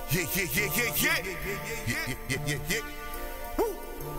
Yeah, yeah, yeah, yeah, yeah. Yeah. Woo.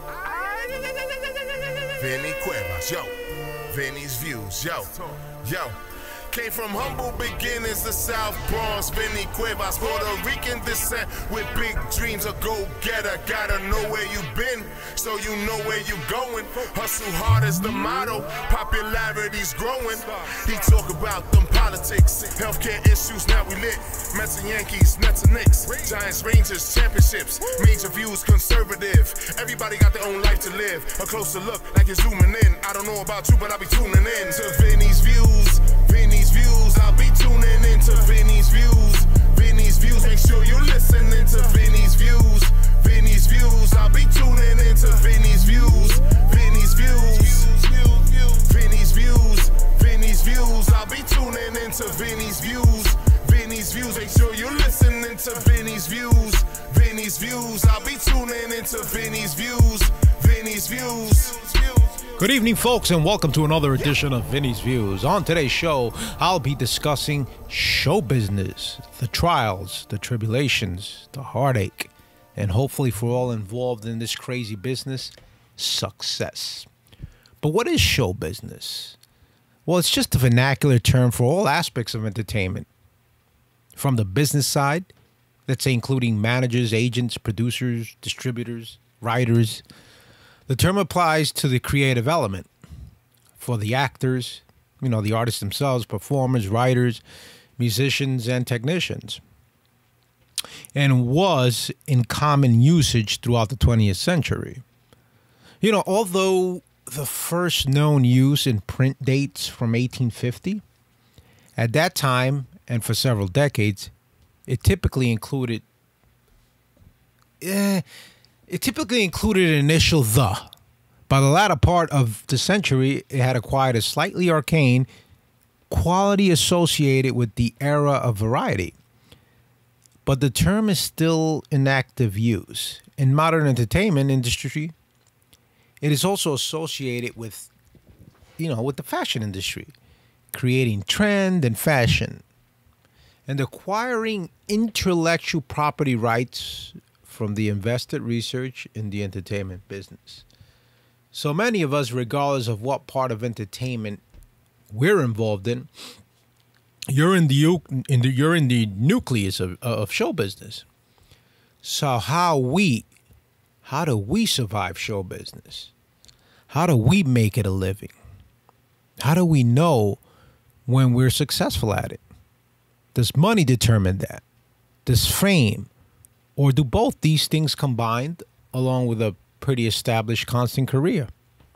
Vinny Cuevas, yo. Vinny's views, yo. Came from humble beginnings, the South Bronx, Vinny Cuevas, Puerto Rican descent with big dreams, a go-getter. Gotta know where you've been, so you know where you're going. Hustle hard is the motto, popularity's growing. He talk about them politics, healthcare issues, now we lit. Mets and Yankees, Nets and Knicks, Giants, Rangers, championships, major views, conservative. Everybody got their own life to live. A closer look, like you're zooming in. I don't know about you, but I'll be tuning in to Vinny's views. Vinny's views, I'll be tuning into Vinny's views. Vinny's views, make sure you listening to Vinny's views. Vinny's views, I'll be tuning into Vinny's views. Vinny's views. Vinny's views. Vinny's views, I'll be tuning into Vinny's views. Vinny's views, make sure you listening to Vinny's views. Vinny's views, I'll be tuning into Vinny's views. Vinny's views. Good evening, folks, and welcome to another edition of Vinny's Views. On today's show, I'll be discussing show business, the trials, the tribulations, the heartache, and hopefully for all involved in this crazy business, success. But what is show business? Well, it's just a vernacular term for all aspects of entertainment. From the business side, let's say including managers, agents, producers, distributors, writers. The term applies to the creative element for the actors, the artists themselves, performers, writers, musicians, and technicians, and was in common usage throughout the 20th century. Although the first known use in print dates from 1850, at that time and for several decades, it typically included an initial "the." By the latter part of the century, it had acquired a slightly arcane quality associated with the era of variety. But the term is still in active use. In modern entertainment industry, it is also associated with, with the fashion industry, creating trend and fashion, and acquiring intellectual property rights from the invested research in the entertainment business. So many of us, regardless of what part of entertainment we're involved in, you're in the nucleus of show business. So how do we survive show business? How do we make it a living? How do we know when we're successful at it? Does money determine that? Does fame? Or do both these things combined along with a pretty established constant career?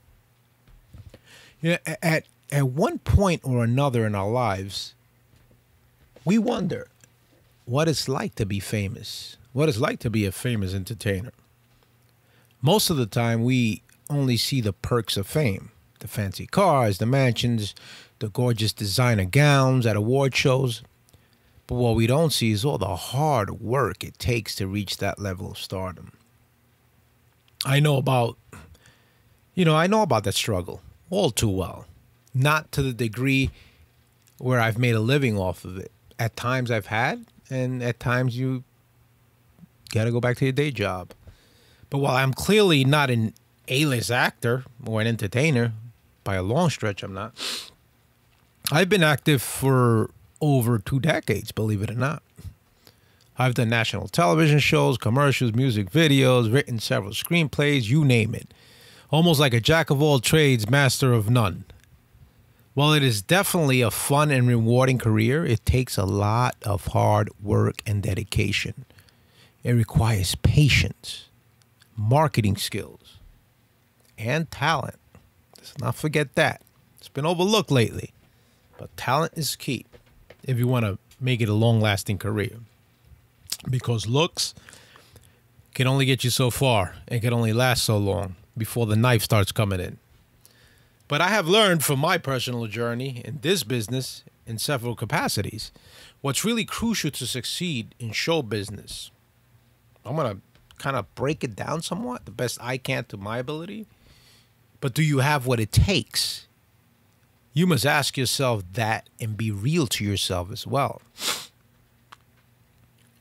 At one point or another in our lives, we wonder what it's like to be famous, what it's like to be a famous entertainer. Most of the time, we only see the perks of fame, the fancy cars, the mansions, the gorgeous designer gowns at award shows. But what we don't see is all the hard work it takes to reach that level of stardom. I know about that struggle all too well. Not to the degree where I've made a living off of it. At times I've had, and at times you got to go back to your day job. But while I'm clearly not an A-list actor or an entertainer, by a long stretch I'm not, I've been active for over 2 decades, believe it or not. I've done national television shows, commercials, music videos, written several screenplays, you name it. Almost like a jack of all trades, master of none. While it is definitely a fun and rewarding career, it takes a lot of hard work and dedication. It requires patience, marketing skills, and talent. Let's not forget that. It's been overlooked lately, but talent is key if you want to make it a long-lasting career. Because looks can only get you so far and can only last so long before the knife starts coming in. But I have learned from my personal journey in this business in several capacities what's really crucial to succeed in show business. I'm going to kind of break it down somewhat, the best I can to my ability. But do you have what it takes? You must ask yourself that and be real to yourself as well.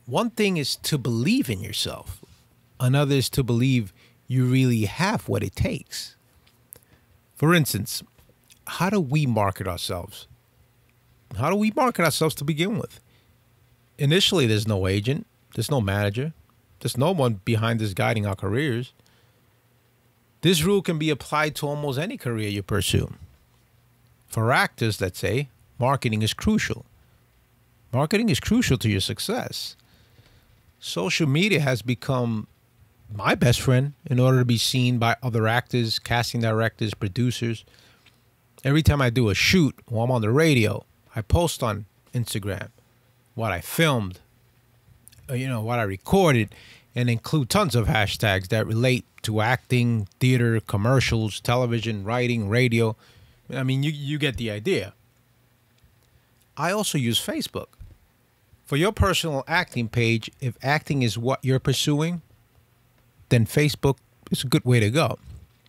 One thing is to believe in yourself. Another is to believe you really have what it takes. For instance, how do we market ourselves? How do we market ourselves to begin with? Initially, there's no agent, there's no manager, there's no one behind us guiding our careers. This rule can be applied to almost any career you pursue. For actors, let's say, marketing is crucial. Marketing is crucial to your success. Social media has become my best friend in order to be seen by other actors, casting directors, producers. Every time I do a shoot or I'm on the radio, I post on Instagram what I filmed, what I recorded, and include tons of hashtags that relate to acting, theater, commercials, television, writing, radio. I mean, you get the idea. I also use Facebook. For your personal acting page, if acting is what you're pursuing, then Facebook is a good way to go.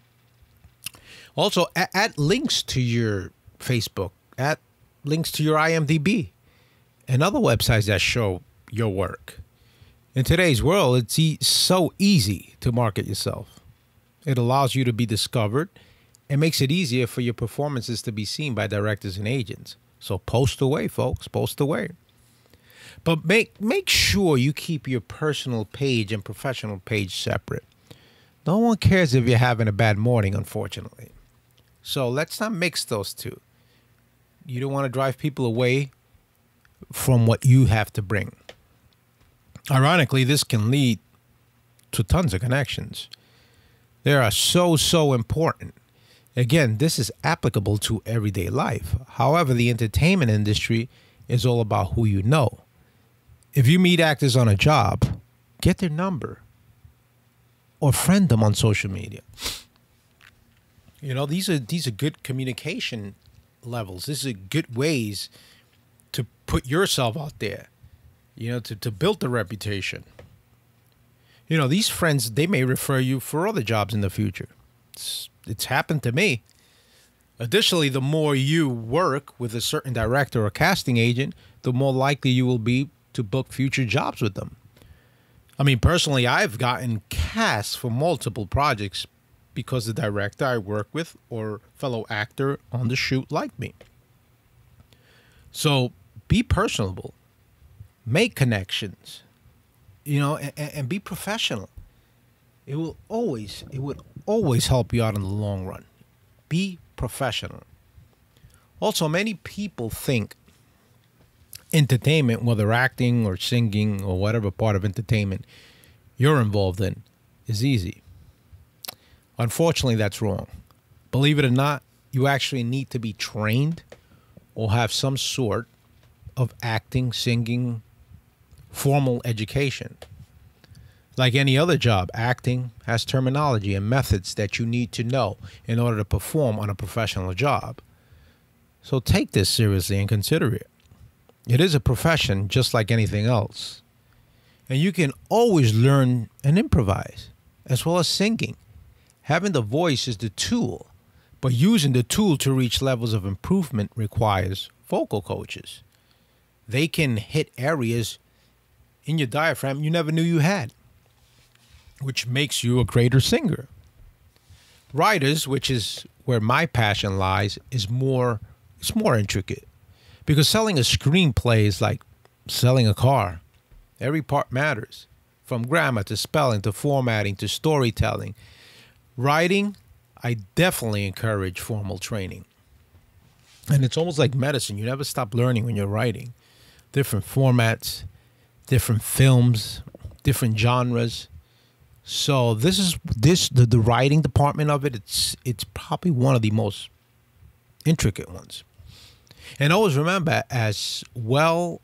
Also, add links to your Facebook, add links to your IMDb, and other websites that show your work. In today's world, it's so easy to market yourself. It allows you to be discovered and makes it easier for your performances to be seen by directors and agents. So post away, folks, post away. But make sure you keep your personal page and professional page separate. No one cares if you're having a bad morning, unfortunately. So let's not mix those two. You don't want to drive people away from what you have to bring. Ironically, this can lead to tons of connections. They are so important. Again, this is applicable to everyday life. However, the entertainment industry is all about who you know. If you meet actors on a job, get their number or friend them on social media. These are good communication levels. These are good ways to put yourself out there, to build the reputation. These friends, they may refer you for other jobs in the future. It's happened to me. Additionally, the more you work with a certain director or casting agent, the more likely you will be to book future jobs with them. I mean, personally, I've gotten cast for multiple projects because the director I work with or fellow actor on the shoot liked me. So be personable, make connections, and be professional. It would always help you out in the long run. Be professional. Also, many people think entertainment, whether acting or singing or whatever part of entertainment you're involved in, is easy. Unfortunately, that's wrong. Believe it or not, you actually need to be trained or have some sort of acting, singing, formal education. Like any other job, acting has terminology and methods that you need to know in order to perform on a professional job. So take this seriously and consider it. It is a profession just like anything else. And you can always learn and improvise, as well as singing. Having the voice is the tool, but using the tool to reach levels of improvement requires vocal coaches. They can hit areas in your diaphragm you never knew you had, which makes you a greater singer. Writers, which is where my passion lies, it's more intricate. Because selling a screenplay is like selling a car. Every part matters, from grammar to spelling to formatting to storytelling. Writing, I definitely encourage formal training. And it's almost like medicine. You never stop learning when you're writing. Different formats, different films, different genres. So the writing department of it, it's probably one of the most intricate ones. And always remember, as well,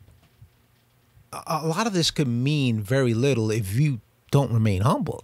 a lot of this could mean very little if you don't remain humble.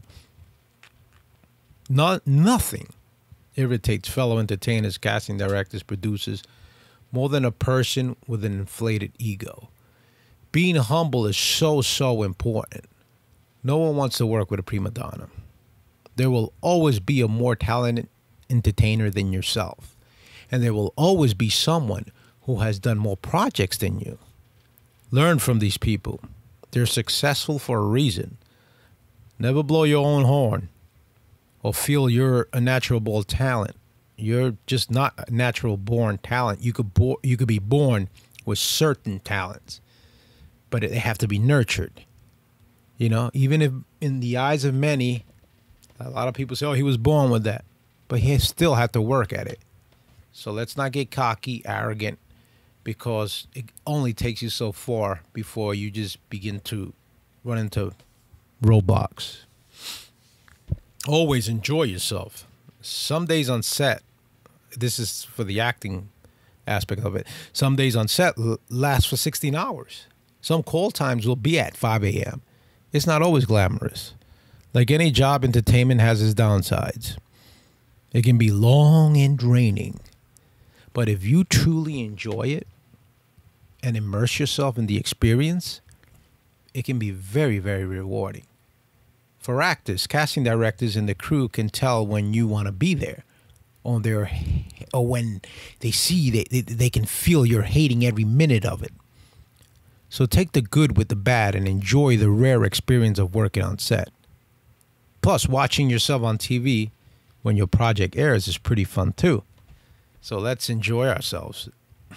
Nothing irritates fellow entertainers, casting directors, producers, more than a person with an inflated ego. Being humble is so important. No one wants to work with a prima donna. There will always be a more talented entertainer than yourself. And there will always be someone who has done more projects than you. Learn from these people. They're successful for a reason. Never blow your own horn or feel you're a natural born talent. You're just not a natural born talent. You could be born with certain talents, but they have to be nurtured. You know, even if in the eyes of many, a lot of people say, oh, he was born with that, but he still had to work at it. So let's not get cocky, arrogant, because it only takes you so far before you just begin to run into roadblocks. Always enjoy yourself. Some days on set, this is for the acting aspect of it, some days on set last for 16 hours. Some call times will be at 5 a.m. It's not always glamorous. Like any job, entertainment has its downsides. It can be long and draining. But if you truly enjoy it and immerse yourself in the experience, it can be very, very rewarding. For actors, casting directors and the crew can tell when you want to be there, or when they see they can feel you're hating every minute of it. So take the good with the bad and enjoy the rare experience of working on set. Plus, watching yourself on TV when your project airs is pretty fun too. So let's enjoy ourselves.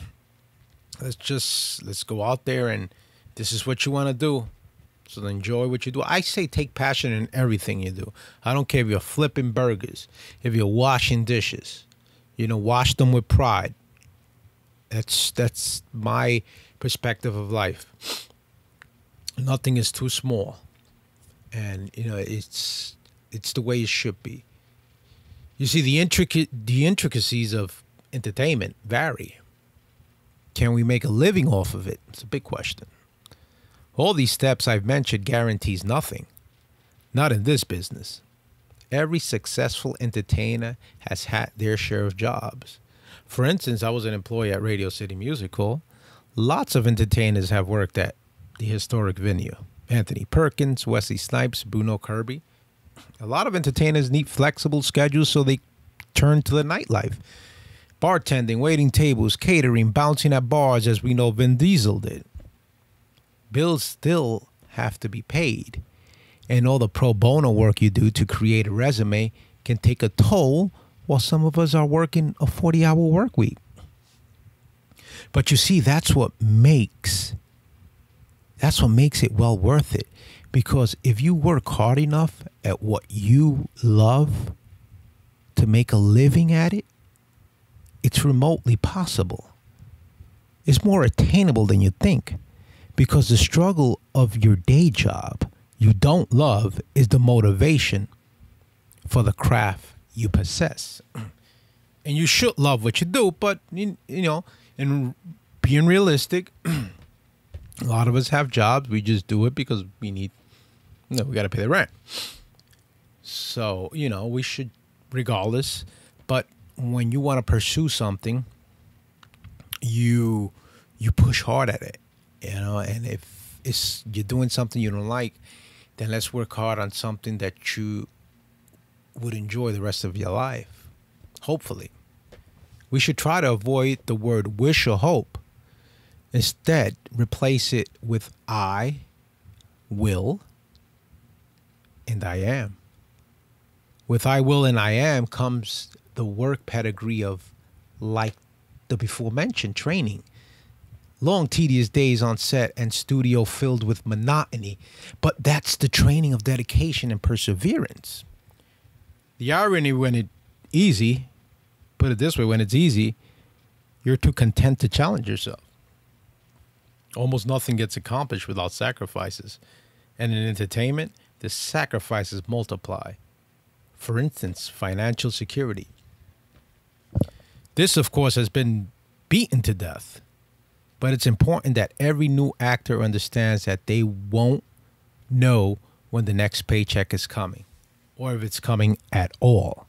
Let's go out there, and this is what you want to do. So enjoy what you do. I say take passion in everything you do. I don't care if you're flipping burgers, if you're washing dishes. You know, wash them with pride. That's my perspective of life. Nothing is too small. And, you know, it's the way it should be. You see, the intricacies of entertainment vary. Can we make a living off of it? It's a big question. All these steps I've mentioned guarantees nothing. Not in this business. Every successful entertainer has had their share of jobs. For instance, I was an employee at Radio City Music Hall. Lots of entertainers have worked at the historic venue. Anthony Perkins, Wesley Snipes, Bruno Kirby. A lot of entertainers need flexible schedules, so they turn to the nightlife. Bartending, waiting tables, catering, bouncing at bars, as we know Vin Diesel did. Bills still have to be paid. And all the pro bono work you do to create a resume can take a toll, while some of us are working a 40-hour work week. But you see, that's what makes it well worth it. Because if you work hard enough at what you love to make a living at it, it's remotely possible. It's more attainable than you think, because the struggle of your day job you don't love is the motivation for the craft you possess. And you should love what you do, but, you know, and being realistic, a lot of us have jobs. We just do it because we got to pay the rent. So, you know, we should, regardless. But when you want to pursue something, you push hard at it, you know. And if you're doing something you don't like, then let's work hard on something that you would enjoy the rest of your life. Hopefully. We should try to avoid the word wish or hope. Instead, replace it with I will and I am. With I will and I am comes the work pedigree of, like the before mentioned, training. Long, tedious days on set and studio filled with monotony, but that's the training of dedication and perseverance. The irony when it's easy, put it this way, when it's easy, you're too content to challenge yourself. Almost nothing gets accomplished without sacrifices. And in entertainment, the sacrifices multiply. For instance, financial security. This, of course, has been beaten to death. But it's important that every new actor understands that they won't know when the next paycheck is coming, or if it's coming at all.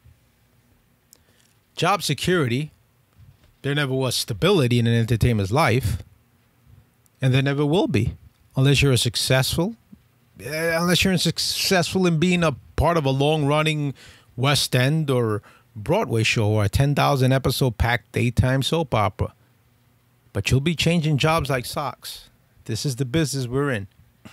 Job security, there never was stability in an entertainer's life, and there never will be, unless you're successful in being a part of a long-running West End or Broadway show or a 10,000 episode packed daytime soap opera. But you'll be changing jobs like socks. This is the business we're in.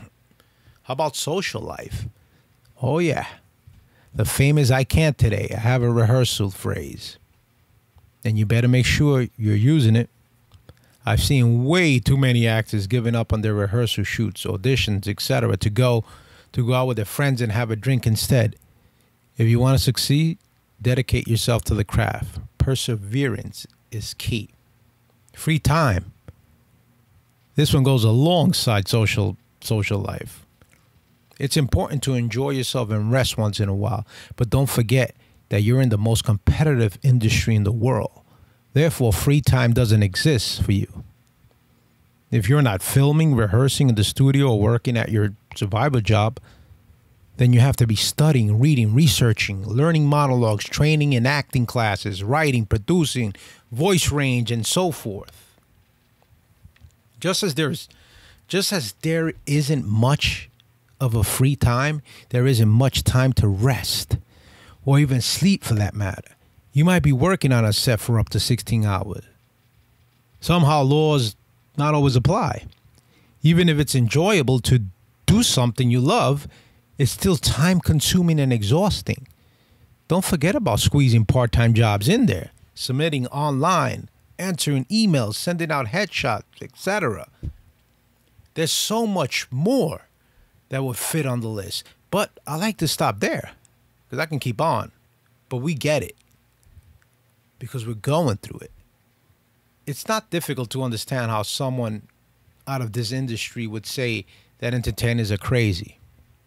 How about social life? Oh, yeah. The famous "I can't today. I have a rehearsal" phrase. And you better make sure you're using it. I've seen way too many actors giving up on their rehearsal shoots, auditions, etc. to go out with their friends and have a drink instead. If you want to succeed, dedicate yourself to the craft. Perseverance is key. Free time. This one goes alongside social life. It's important to enjoy yourself and rest once in a while, but don't forget that you're in the most competitive industry in the world. Therefore, free time doesn't exist for you. If you're not filming, rehearsing in the studio, or working at your survival job, then you have to be studying, reading, researching, learning monologues, training in acting classes, writing, producing, voice range, and so forth. Just as there isn't much of a free time, there isn't much time to rest, or even sleep for that matter. You might be working on a set for up to 16 hours. Somehow laws not always apply. Even if it's enjoyable to do something you love, it's still time-consuming and exhausting. Don't forget about squeezing part-time jobs in there, submitting online, answering emails, sending out headshots, etc. There's so much more that would fit on the list. But I like to stop there because I can keep on. But we get it because we're going through it. It's not difficult to understand how someone out of this industry would say that entertainers are crazy.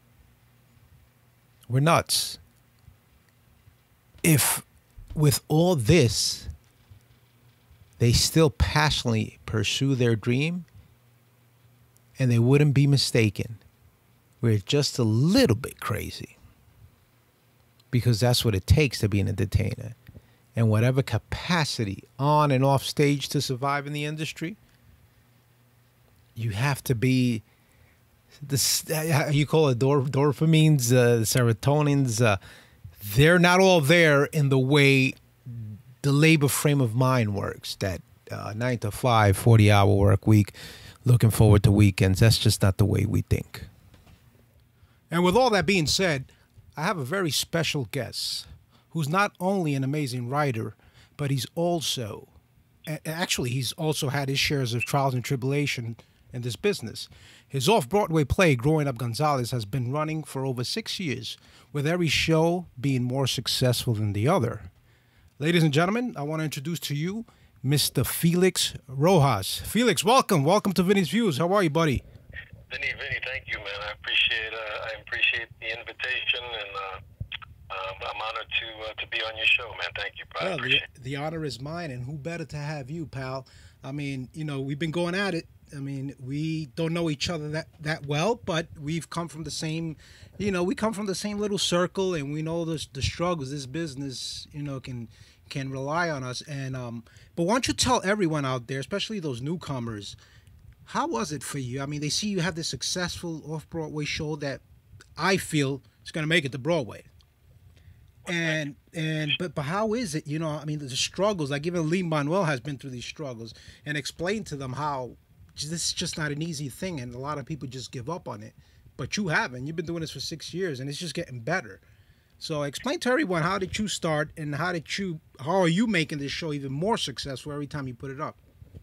We're nuts. If with all this, they still passionately pursue their dream, and they wouldn't be mistaken, we're just a little bit crazy. Because that's what it takes to be an entertainer. And whatever capacity on and off stage to survive in the industry, you have to be you call it dopamines, serotonins. They're not all there in the way the labor frame of mind works. That 9 to 5, 40-hour work week, looking forward to weekends. That's just not the way we think. And with all that being said, I have a very special guest who's not only an amazing writer, but he's also had his shares of trials and tribulation in this business. His off-Broadway play, Growing Up Gonzalez, has been running for over 6 years, with every show being more successful than the other. Ladies and gentlemen, I want to introduce to you Mr. Felix Rojas. Felix, welcome. Welcome to Vinny's Views. How are you, buddy? Vinny, thank you, man. I appreciate the invitation, and I'm honored to be on your show, man. Thank you, bro. Well, the honor is mine, and who better to have you, pal? I mean, we've been going at it. I mean, we don't know each other that well, but we've come from the same, we come from the same little circle, and we know the struggles this business, can rely on us. And but why don't you tell everyone out there, especially those newcomers, how was it for you? I mean, they see you have this successful off-Broadway show that I feel is going to make it to Broadway. But how is it? I mean, the struggles. Like even Lin-Manuel has been through these struggles, and explain to them how this is just not an easy thing, and a lot of people just give up on it. But you haven't. You've been doing this for 6 years, and it's just getting better. So explain to everyone, how did you start, and how are you making this show even more successful every time you put it up?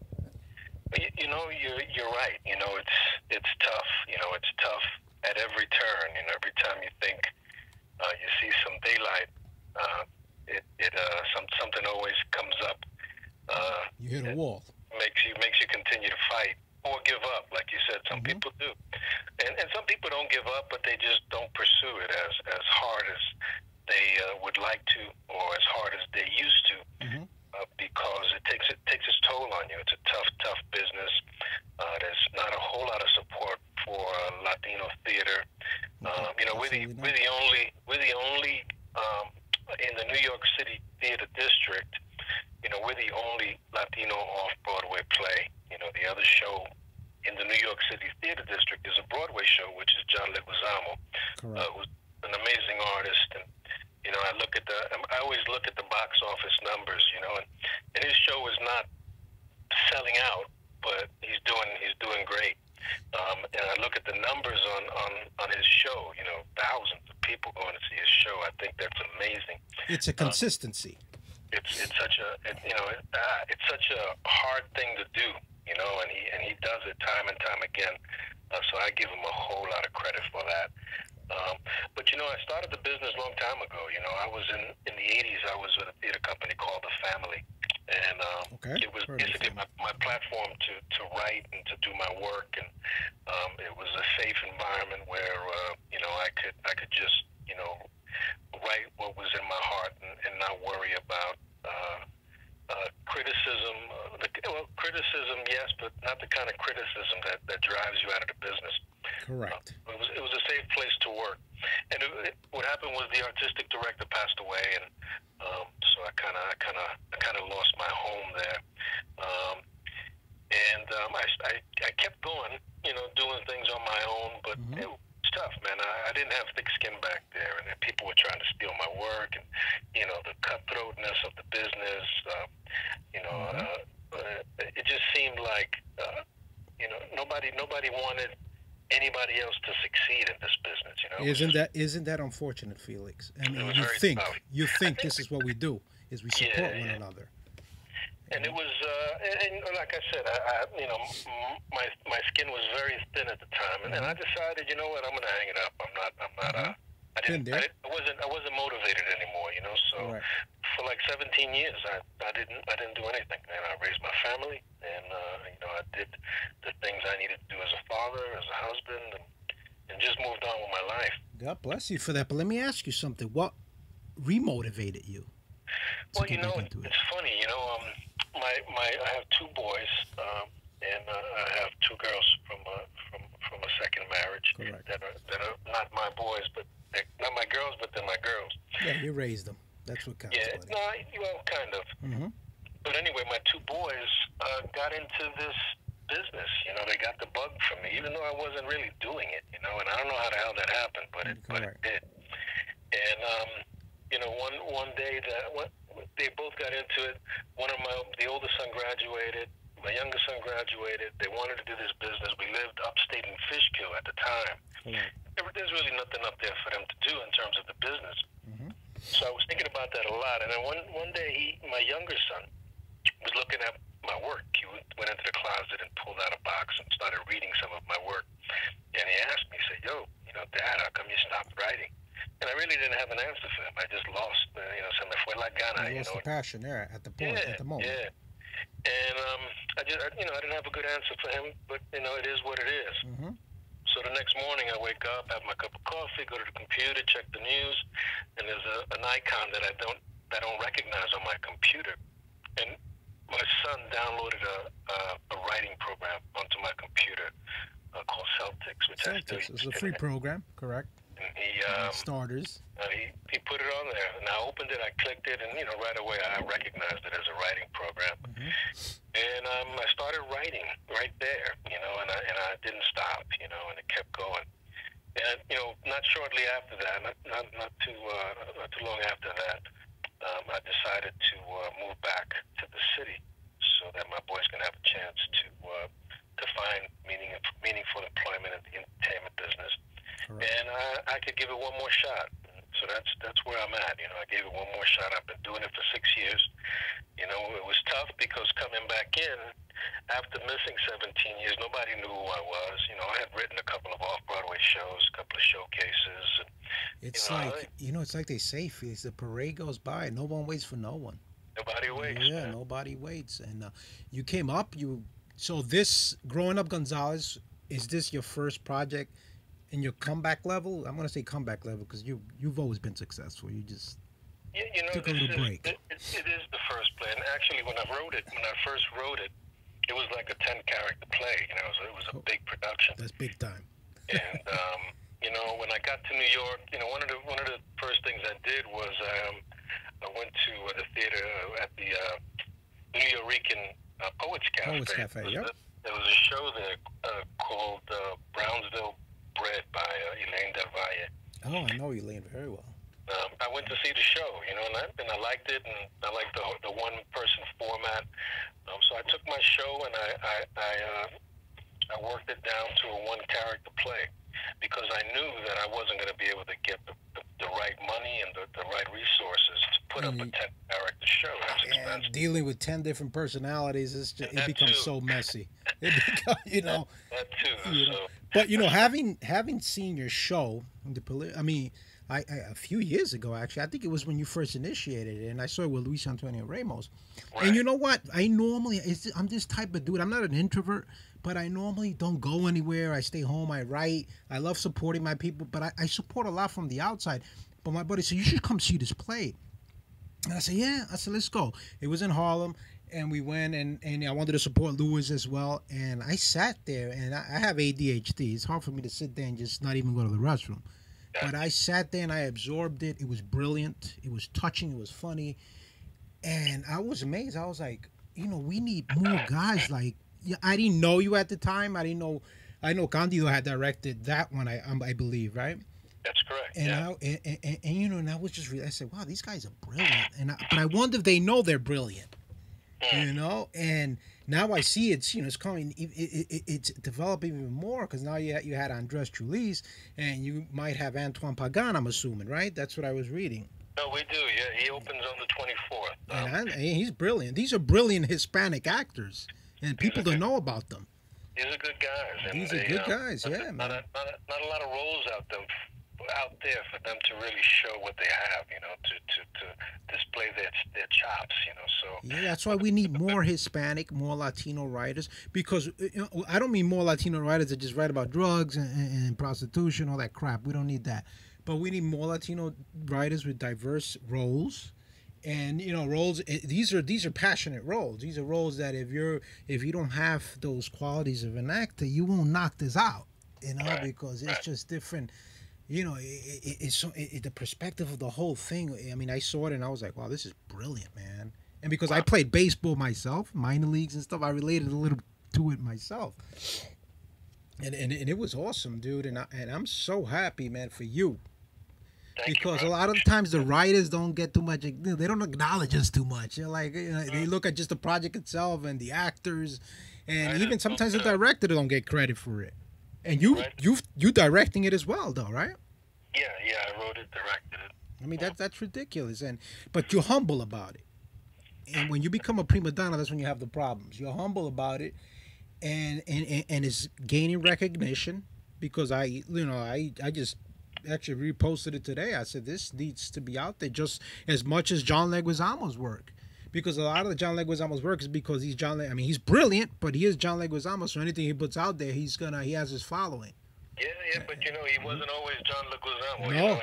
You're right. It's tough. It's tough at every turn. Every time you think you see some daylight, something always comes up. You hit a wall. Makes you continue to fight or give up, like you said. Some people do, and some people don't give up, but they just don't pursue it as hard as they would like to, or as hard as they used to, because it takes its toll on you. It's a tough business. There's not a whole lot of support for Latino theater. We're the only in the New York City theater district. We're the only Latino off-Broadway play. The other show in the New York City theater district is a Broadway show, which is John Leguizamo, who's an amazing artist. And I always look at the box office numbers, and his show is not selling out, but he's doing great. And I look at the numbers on his show. You know, thousands of people going to see his show. I think that's amazing. It's a consistency. It's such a it's such a hard thing to do. You know, and he does it time and time again. So I give him a whole lot of credit for that. But you know, I started the business a long time ago. You know, I was in the '80s. I was with a theater company called The Family, and it was basically my platform to write and to do my work. And it was a safe environment where you know, I could just, you know, write what was in my heart and not worry about criticism. Criticism, yes, but not the kind of criticism that drives you out of the business. Correct. It was a safe place to work. And what happened was the artistic director passed away, and so I kind of lost my home there. I kept going, you know, doing things on my own, but it was tough, man. I didn't have thick skin back there, and people were trying to steal my work, and you know, the cutthroatness of the business. You know, it just seemed like you know, nobody wanted anybody else to succeed in this business. You know, isn't that unfortunate, Felix? I mean, you think I think this is what we do, is we support one another. And it was, and like I said, I you know, my skin was very thin at the time, and I decided, you know what, I'm gonna hang it up. I'm not. I wasn't motivated anymore. You know, so for like 17 years, I didn't do anything. And I raised my family, and you know, I did the things I needed to do as a father, as a husband, and just moved on with my life. God bless you for that. But let me ask you something. What remotivated you? Well, you know, it's funny. You know, I have two boys, and I have two girls from a second marriage. Correct. that are not my boys, but they're not my girls, but they're my girls. Yeah, you raised them. That's what counts. Yeah, buddy. no, well, kind of. But anyway, my two boys got into this business. You know, they got the bug from me, even though I wasn't really doing it. You know, and I don't know how the hell that happened, but it did. And you know, one day they both got into it. The oldest son graduated. My youngest son graduated. They wanted to do this business. We lived upstate in Fishkill at the time. There's really nothing up there for them to do in terms of the business. So I was thinking about that a lot. And then one day, my younger son was looking at my work. He went into the closet and pulled out a box and started reading some of my work. And he asked me, he said, "Yo, you know, Dad, how come you stopped writing?" And I really didn't have an answer for him. I just lost, you know, se me fue la gana. You lost the passion there at the point, at the moment. Yeah. And I didn't have a good answer for him, but you know, it is what it is. So the next morning, I wake up, have my cup of coffee, go to the computer, check the news, and there's an icon that I don't recognize on my computer. And my son downloaded a writing program onto my computer called Celtics, which Celtics is a free program, correct? And he starters. He put it on there, and I opened it, I clicked it, and you know, right away I recognized it as a writing program. And I started writing right there, you know, and I didn't stop, you know, and it kept going. And you know, not shortly after that, not too long after that, I decided to move back to the city so that my boys can have a chance to find meaningful employment in the entertainment business. And I could give it one more shot. So that's where I'm at. You know, I gave it one more shot. I've been doing it for 6 years. You know, it was tough because coming back in after missing 17 years, nobody knew who I was. You know, I had written a couple of off-Broadway shows, a couple of showcases. And, it's it's like they say, Felix, the parade goes by. No one waits for no one. Nobody waits. Yeah, man. Nobody waits. And you came up. So this Growing Up Gonzalez, is this your first project? In your comeback level, I'm gonna say comeback level because you've always been successful. You just took a little break. It is the first play, and actually, when I first wrote it, it was like a 10-character play. You know, it was a big production. That's big time. And you know, when I got to New York, you know, one of the first things I did was I went to the theater at the New Yorican Poets Cafe. Poets Cafe, yep. There was a show there called Brownsville Bread by Elaine Del Valle. Oh, I know Elaine very well. I went to see the show, you know, and I liked it, and I liked the one-person format. So I took my show and I I worked it down to a one-character play because I knew that I wasn't going to be able to get the right money and the right resources to put up a 10-character show. That's expensive. And dealing with 10 different personalities, it becomes so messy. It becomes, you know. That too. You know. But, you know, having seen your show, I mean, I a few years ago, actually, I think it was when you first initiated it, and I saw it with Luis Antonio Ramos. Right. And you know what? I'm this type of dude. I'm not an introvert, but I normally don't go anywhere. I stay home. I write. I love supporting my people, but I support a lot from the outside. But my buddy said, you should come see this play. And I said, yeah. I said, let's go. It was in Harlem, and we went, and I wanted to support Louis as well. And I sat there, and I have ADHD. It's hard for me to sit there and just not even go to the restroom. But I sat there and I absorbed it. It was brilliant. It was touching. It was funny. And I was amazed. I was like, you know, we need more guys like, I didn't know you at the time. I know Candido had directed that one, I believe, right? That's correct. And and you know, and I was just I said, wow, these guys are brilliant. But I wonder if they know they're brilliant. You know, and now I see it's, you know, it's coming, it's developing even more because now you had Andres Trulis and you might have Antoine Pagan, I'm assuming, right? That's what I was reading. No, we do. Yeah, he opens on the 24th. And he's brilliant. These are brilliant Hispanic actors, and people don't know about them. These are good guys. These are good guys, yeah, man. Not a lot of roles out there for them to really show what they have, you know, to display their chops, you know. So yeah, that's why we need more Hispanic, more Latino writers. Because, you know, I don't mean more Latino writers that just write about drugs and prostitution, all that crap. We don't need that. But we need more Latino writers with diverse roles. And, you know, roles, these are passionate roles. These are roles that if you don't have those qualities of an actor, you won't knock this out, you know, right. Because it's just different. You know, it's the perspective of the whole thing. I mean, I saw it and I was like, wow, this is brilliant, man. And because I played baseball myself, minor leagues and stuff, I related a little to it myself. And it was awesome, dude. And I'm so happy, man, for you. Because a lot of the times the writers don't get too much, they don't acknowledge us too much. They're like, you know, they look at just the project itself and the actors, and even sometimes the director don't get credit for it. And you directing it as well, though, right? Yeah, I wrote it, directed it. I mean, that's ridiculous, but you're humble about it. And when you become a prima donna, that's when you have the problems. You're humble about it, and it's gaining recognition. Because I just actually reposted it today. I said this needs to be out there just as much as John Leguizamo's work. Because a lot of John Leguizamo's work is because he's he's brilliant, but he is John Leguizamo, so anything he puts out there, he has his following. Yeah, but you know, he wasn't always John Leguizamo. No. You know,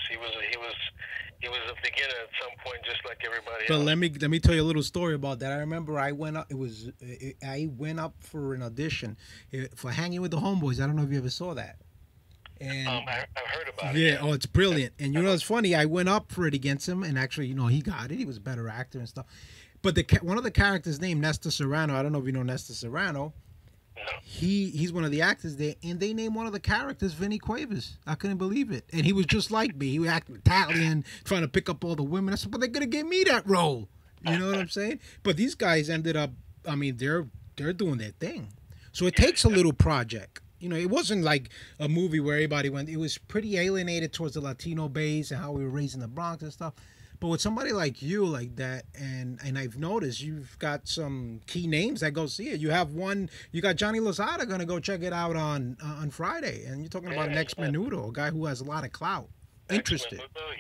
he was a beginner at some point, just like everybody else. But let me tell you a little story about that. I remember I went up. I went up for an audition for Hanging with the Homeboys. I don't know if you ever saw that. And I've heard about it. Yeah, oh, it's brilliant. And you know, it's funny. I went up for it against him, and actually, you know, he got it. He was a better actor and stuff. But one of the characters named Nestor Serrano. I don't know if you know Nestor Serrano. No. He's one of the actors there, and they named one of the characters Vinny Cuevas. I couldn't believe it. And he was just like me. He was acting Italian, trying to pick up all the women. I said, but they're gonna give me that role. You know what I'm saying? But these guys ended up. I mean, they're doing their thing. So it takes a little project. You know, it wasn't like a movie where everybody went. It was pretty alienated towards the Latino base and how we were raised in the Bronx and stuff. But with somebody like you, like that, and I've noticed you've got some key names that go see it. You have one. You got Johnny Lozada going to go check it out on Friday, and you're talking about an ex-Menudo, a guy who has a lot of clout. Interested.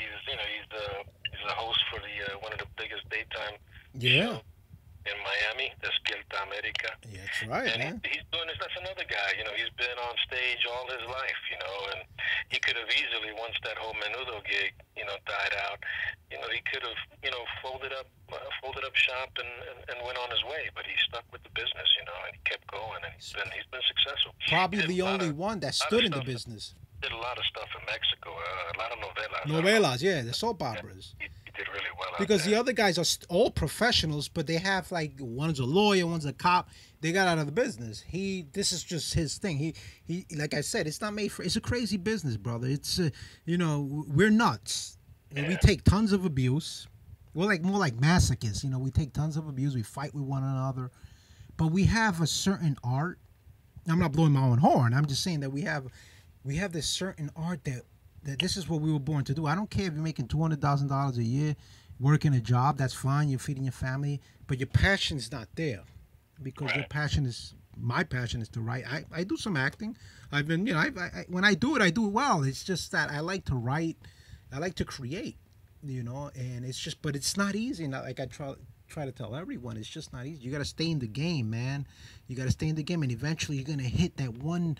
He's the host for one of the biggest daytime shows in Miami, Despierta America. Yeah, that's right, and man. He's doing this. That's another guy. You know, he's been on stage all his life. You know, and he could have easily, once that whole Menudo gig, you know, died out, you know, he could have, you know, folded up shop and went on his way. But he stuck with the business, you know, and he kept going, and he's been successful. Probably the only one that stood in the business. Did a lot of stuff in Mexico. A lot of novelas. Novelas, yeah, the soap operas. He did really well. Because the other guys are all professionals, but they have like one's a lawyer, one's a cop. They got out of the business. This is just his thing. He like I said, it's not made for. It's a crazy business, brother. It's you know, we're nuts. And we take tons of abuse. We're more like masochists. You know, we take tons of abuse. We fight with one another, but we have a certain art I'm not blowing my own horn. I'm just saying that we have this certain art that this is what we were born to do. I don't care if you're making $200,000 a year, working a job. That's fine. You're feeding your family, but your passion's not there because your passion is. My passion is to write. I do some acting. I've been, when I do it well. It's just that I like to write. I like to create, and it's just, but it's not easy. Not like I try to tell everyone, it's just not easy. You got to stay in the game, man. You got to stay in the game, and eventually you're gonna hit that one.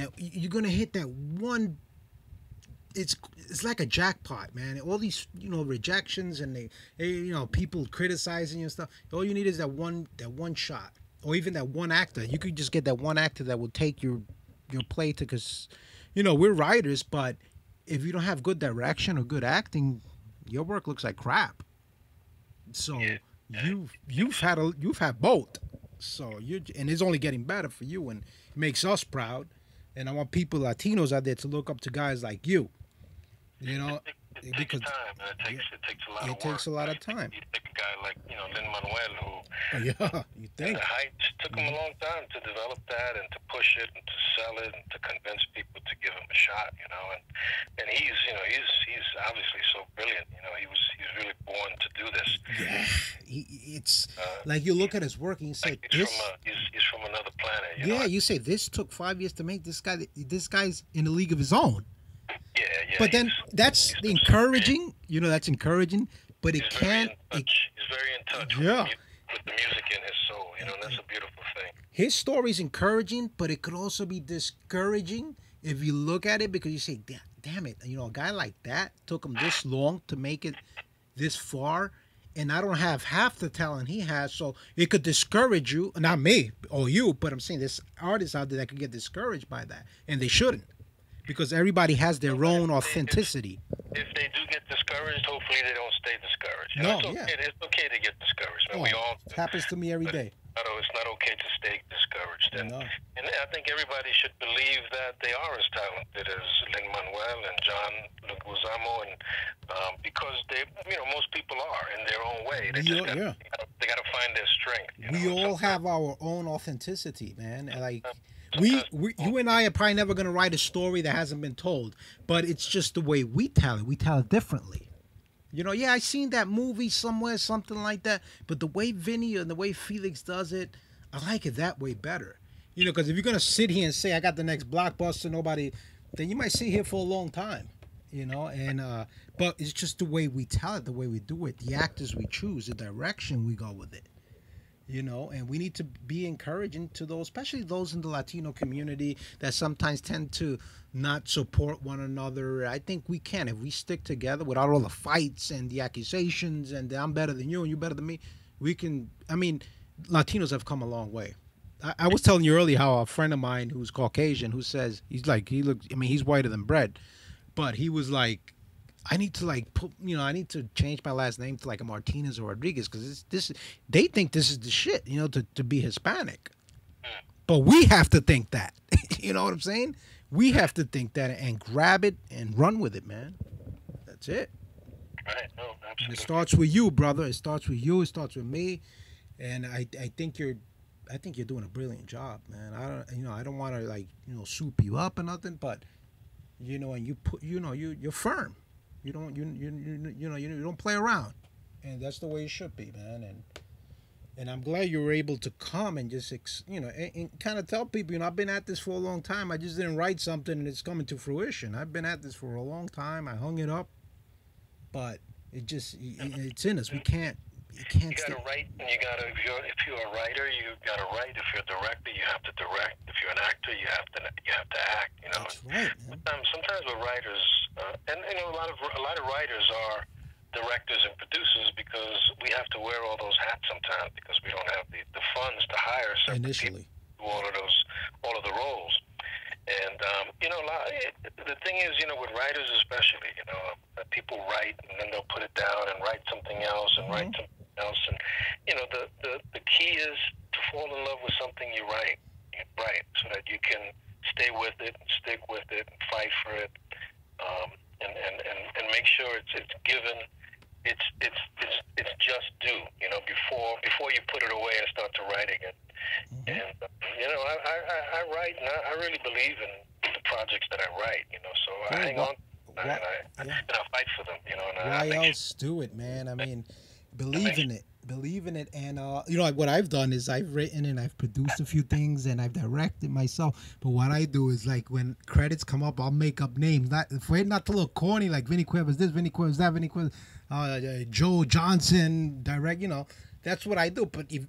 It's like a jackpot, man. All these rejections and people criticizing you and stuff. All you need is that one shot. Or even that one actor. You could just get that one actor that will take your play to, because, we're writers, but if you don't have good direction or good acting, your work looks like crap. So you've had both. So and it's only getting better for you, and it makes us proud. And I want people, Latinos out there, to look up to guys like you. It takes time. It takes a lot of work. It takes a lot of time. You take a guy like Lin-Manuel, who you think the heights took him a long time to develop that and to push it and to sell it and to convince people to give him a shot. And he's obviously so brilliant. He's really born to do this. Yeah, it's like you look at his work and you say he's from another planet. Yeah, you say this took 5 years to make. This guy's in a league of his own. Yeah. But then that's encouraging. That's encouraging. But it can't. He's very in touch with the music in his soul. And that's a beautiful thing. His story's encouraging, but it could also be discouraging if you look at it, because you say, damn it, a guy like that took him this long to make it this far, and I don't have half the talent he has, so it could discourage you. Not me or you, but I'm saying there's artists out there that could get discouraged by that, and they shouldn't. Because everybody has their own authenticity. If they do get discouraged, hopefully they don't stay discouraged. It's okay to get discouraged. We all it happens to me every day. It's not okay to stay discouraged. And I think everybody should believe that they are as talented as Lin-Manuel and John Leguizamo, and because most people are in their own way. They got to find their strength. We all have our own authenticity, man. Like. You and I are probably never going to write a story that hasn't been told, but it's just the way we tell it. We tell it differently. I seen that movie somewhere, something like that, but the way Vinny and the way Felix does it, I like it that way better. Because if you're going to sit here and say, I got the next blockbuster, then you might sit here for a long time, but it's just the way we tell it, the way we do it, the actors we choose, the direction we go with it. And we need to be encouraging to those, especially those in the Latino community that sometimes tend to not support one another. I think we can, if we stick together without all the fights and the accusations and the I'm better than you and you better than me, we can. I mean, Latinos have come a long way. I was telling you earlier how a friend of mine who's Caucasian, who says, he's whiter than bread, but he was like, I need to change my last name to like a Martinez or Rodriguez, because they think this is the shit, to be Hispanic. But we have to think that. You know what I'm saying? We have to think that and grab it and run with it, man. That's it. Right. No, absolutely. And it starts with you, brother. It starts with you. It starts with me. And I think you're doing a brilliant job, man. I don't want to soup you up or nothing, but and you put you're firm. You don't play around, and that's the way it should be, man. And I'm glad you were able to come and just and kind of tell people, I've been at this for a long time. I just didn't write something and it's coming to fruition. I've been at this for a long time. I hung it up, but it's in us. You can't. You gotta write, and if you're a writer, you gotta write. If you're a director, you have to direct. If you're an actor, you have to act. That's right, man. Sometimes we're writers, and a lot of writers are directors and producers, because we have to wear all those hats sometimes, because we don't have the funds to hire initially people to do all of the roles. And the thing is, with writers especially, people write and then they'll put it down and write something else and write something else, and the key is to fall in love with something you write, so that you can stay with it, and stick with it, and fight for it, and make sure it's given, it's just due, before you put it away and start to write again. And you know, I write, and I really believe in the projects that I write. You know, so I hang on, and I fight for them. You know, and why else do it, man? I mean, believe in it. Believe in it. And you know, what I've done is I've written and I've produced a few things and I've directed myself. But what I do is, like, when credits come up, I'll make up names, not for it not to look corny, like Vinny Cuevas this, Vinny Cuevas that, Vinny Cuevas, Joe Johnson direct. You know, that's what I do. But if,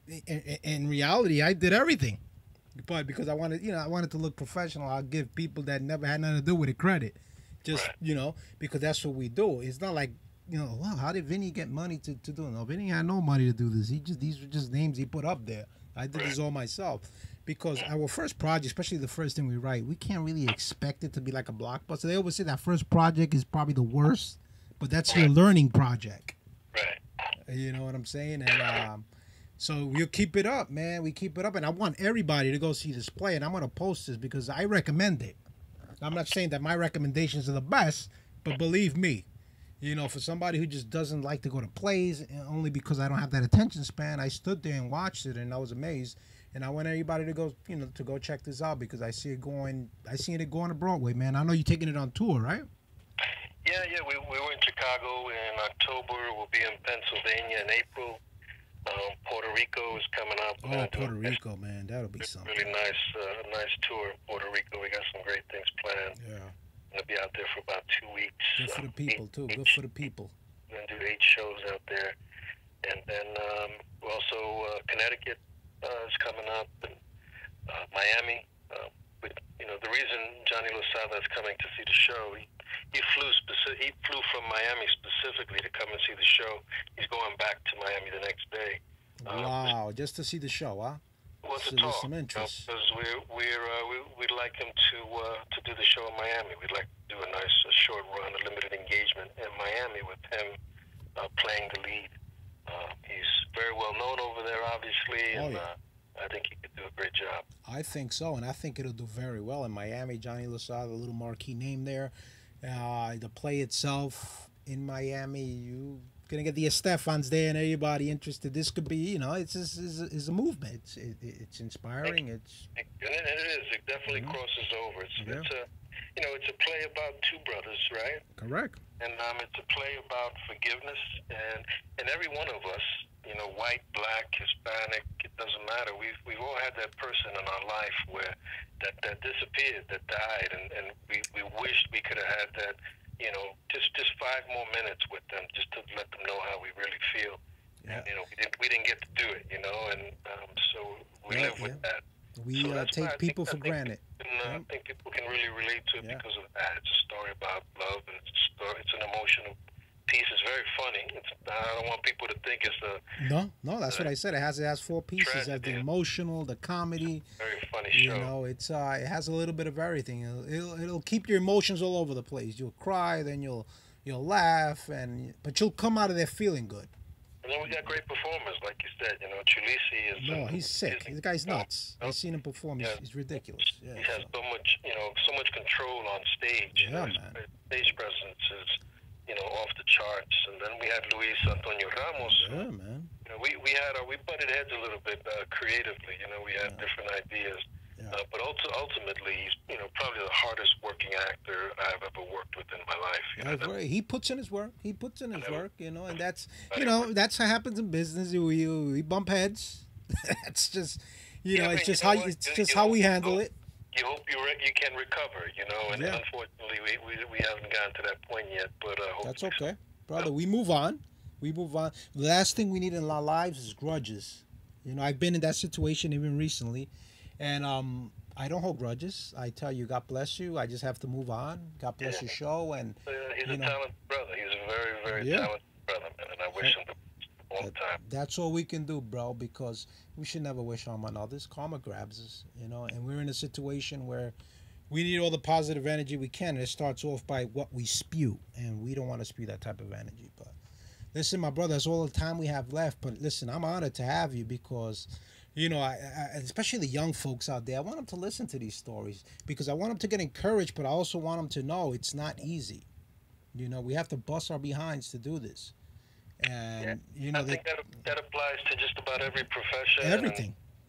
in reality, I did everything. But because I wanted, you know, I wanted to look professional, I'll give people that never had nothing to do with it credit. Just, you know, because that's what we do. It's not like, you know, wow, how did Vinny get money to do it? No, Vinny had no money to do this. These were just names he put up there. I did this all myself. Because our first project, especially the first thing we write, we can't really expect it to be like a blockbuster. They always say that first project is probably the worst, but that's your learning project. Right. You know what I'm saying? And so we'll keep it up, man. We keep it up. And I want everybody to go see this play. And I'm going to post this because I recommend it. I'm not saying that my recommendations are the best, but believe me, you know, for somebody who just doesn't like to go to plays, only because I don't have that attention span, I stood there and watched it, and I was amazed. And I want everybody to go, you know, to go check this out because I see it going to Broadway, man. I know you're taking it on tour, right? Yeah. We were in Chicago in October. We'll be in Pennsylvania in April. Puerto Rico is coming up. Oh, Puerto Rico, man, that'll be something. Really nice tour in Puerto Rico. We got some great things planned. Yeah. Gonna be out there for about 2 weeks. Good for the people too. Good for the people. We're gonna do 8 shows out there, and then also Connecticut is coming up, and Miami. You know, the reason Johnny Lozada is coming to see the show, he flew from Miami specifically to come and see the show. He's going back to Miami the next day. Wow, just to see the show, huh? Well, so to talk, some interest. Because we'd like him to do the show in Miami. We'd like to do a nice short run, a limited engagement in Miami with him playing the lead. He's very well known over there, obviously, and I think he could do a great job. I think so, and I think it'll do very well in Miami. Johnny Lozada, a little marquee name there. The play itself in Miami, you gonna get the Estefans there and everybody interested. This could be, you know, it's a movement. It's inspiring. And it is. It definitely crosses over. It's a play about 2 brothers, right? Correct. And it's a play about forgiveness, and every one of us, you know, white, black, Hispanic, it doesn't matter. We've all had that person in our life where that disappeared, that died, and we wished we could have had that. You know, just 5 more minutes with them, just to let them know how we really feel. Yeah. And, you know, we didn't get to do it, you know, and so we live with that. We take people for granted. I think people can really relate to it because of that. It's a story about love, and it's an emotional piece. It's very funny. I don't want people to think it's a... No, that's what I said. It has 4 pieces. It has the emotional, the comedy. Very funny show. You know, it has a little bit of everything. It'll keep your emotions all over the place. You'll cry, then you'll laugh, but you'll come out of there feeling good. And then we got great performers, like you said. You know, Chulisi is... No, he's sick. The guy's nuts. I've seen him perform. Yeah. He's ridiculous. Yeah, he has so much control on stage. Yeah, his man. Stage presence is, you know, off the charts. And then we had Luis Antonio Ramos. Yeah, man. You know, we butted heads a little bit creatively. You know, we had different ideas. Yeah. But ultimately, he's, you know, probably the hardest working actor I've ever worked with in my life. He puts in his work. You know, and that's, you know, that's how happens in business. We bump heads. That's just, you know, it's just how we handle it. You hope you can recover, you know, and unfortunately we haven't gotten to that point yet. But that's okay, brother. We move on. The last thing we need in our lives is grudges. You know, I've been in that situation even recently. And I don't hold grudges. I tell you, God bless you. I just have to move on. God bless your show. And he's a talented brother. He's a very, very talented brother, man. And I wish him the best all the time. That's all we can do, bro, because we should never wish harm on others. Karma grabs us, you know. And we're in a situation where we need all the positive energy we can. And it starts off by what we spew. And we don't want to spew that type of energy. But listen, my brother, that's all the time we have left. But listen, I'm honored to have you because... You know, I especially the young folks out there, I want them to listen to these stories because I want them to get encouraged, but I also want them to know it's not easy. You know, we have to bust our behinds to do this. And, you know, I think that applies to just about every profession. Everything.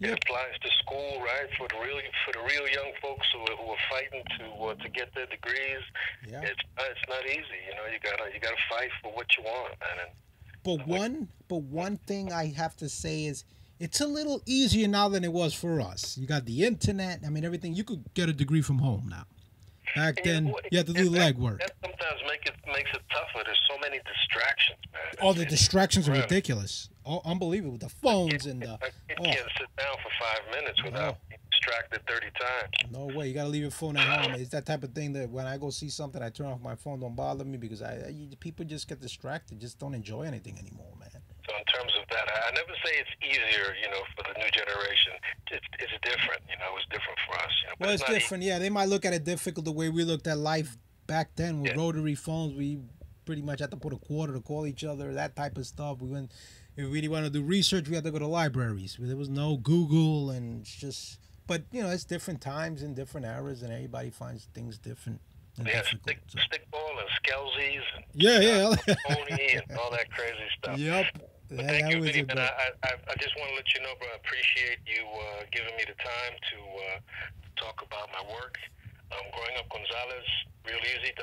It applies to school, right? For the real young folks who are fighting to get their degrees. Yeah. It's not easy. You know, you gotta fight for what you want, man. But one thing I have to say is it's a little easier now than it was for us. You got the internet. I mean, everything. You could get a degree from home now. Back then, you had to do the legwork. That sometimes makes it tougher. There's so many distractions, man. All the distractions are ridiculous. Oh, unbelievable. The phones and the... You can't sit down for 5 minutes without being distracted 30 times. No way. You got to leave your phone at home. It's that type of thing that when I go see something, I turn off my phone. Don't bother me because people just get distracted. Just don't enjoy anything anymore, man. So in terms of that, I never say it's easier, you know, for the new generation. It's different, you know. It's different for us. You know, well, it's different. Yeah, they might look at it difficult the way we looked at life back then with rotary phones. We pretty much had to put a quarter to call each other, that type of stuff. If we really want to do research, we had to go to libraries. There was no Google, and it's just... But, you know, it's different times and different eras, and everybody finds things different and difficult. Stickball and Skelzies and Pony and all that crazy stuff. Yep. But thank you, Vinny. But I just want to let you know, bro, I appreciate you giving me the time to talk about my work. Growing Up Gonzalez, real easy,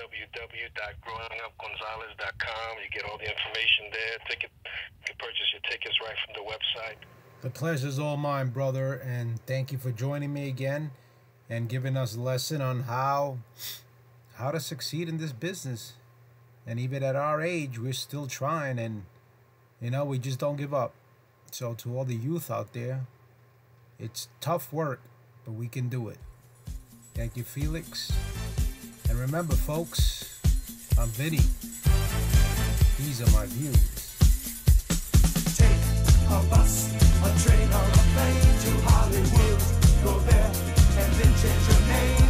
www.growingupgonzalez.com. You get all the information there. You can purchase your tickets right from the website. The pleasure's all mine, brother, and thank you for joining me again and giving us a lesson on how to succeed in this business. And even at our age, we're still trying, and you know, we just don't give up. So to all the youth out there, it's tough work, but we can do it. Thank you, Felix. And remember, folks, I'm Vinny. These are my views. Take a bus, a train, or a plane to Hollywood. Go there and then change your name.